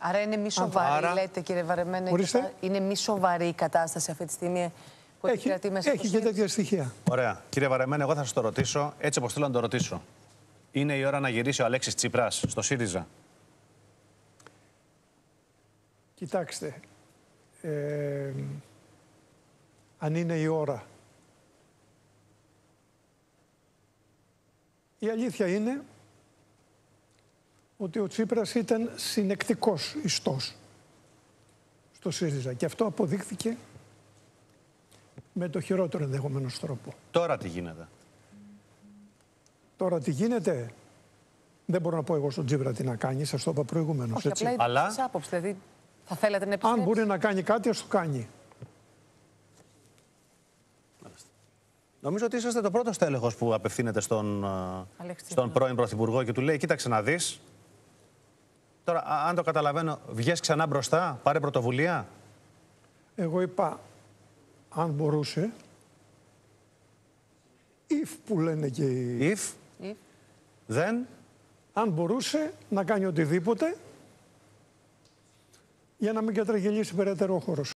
Άρα είναι μη σοβαρή, λέτε, κύριε Βαρεμένε. Είναι μη σοβαρή η κατάσταση αυτή τη στιγμή που επικρατεί μέσα στο Έχει και τέτοια στοιχεία. Ωραία. Κύριε Βαρεμένε, εγώ θα σας το ρωτήσω έτσι όπως θέλω να το ρωτήσω. Είναι η ώρα να γυρίσει ο Αλέξης Τσίπρας στο ΣΥΡΙΖΑ? Κοιτάξτε, αν είναι η ώρα. Η αλήθεια είναι ότι ο Τσίπρας ήταν συνεκτικός ιστός στο ΣΥΡΙΖΑ και αυτό αποδείχθηκε με το χειρότερο ενδεχομένως τρόπο. Τώρα τι γίνεται? Τώρα τι γίνεται, δεν μπορώ να πω εγώ στον Τσίπρα τι να κάνει, σας το είπα προηγουμένως. Όχι, έτσι. απλά η άποψη, δηλαδή θα θέλατε να επιστρέψει? Αν μπορεί να κάνει κάτι, ας το κάνει. Νομίζω ότι είσαστε το πρώτο τέλεχος που απευθύνεται στον πρώην Πρωθυπουργό και του λέει: κοίταξε να δεις. Τώρα, αν το καταλαβαίνω, βγες ξανά μπροστά, πάρε πρωτοβουλία. Εγώ είπα, αν μπορούσε, if που λένε και οι... If. Δεν. Αν μπορούσε να κάνει οτιδήποτε για να μην κατραγελίσει περαιτέρω ο χώρος.